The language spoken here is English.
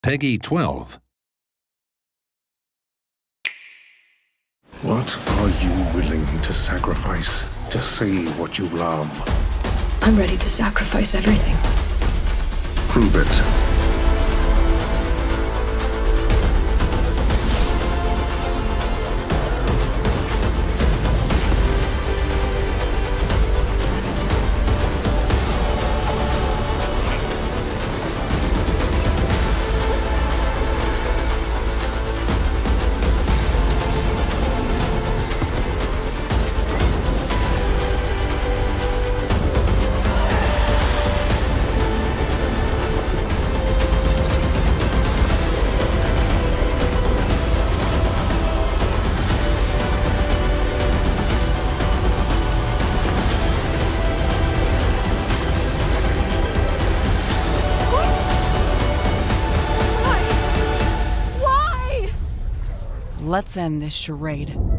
Peggy 12. What are you willing to sacrifice to save what you love? I'm ready to sacrifice everything. Prove it. Let's end this charade.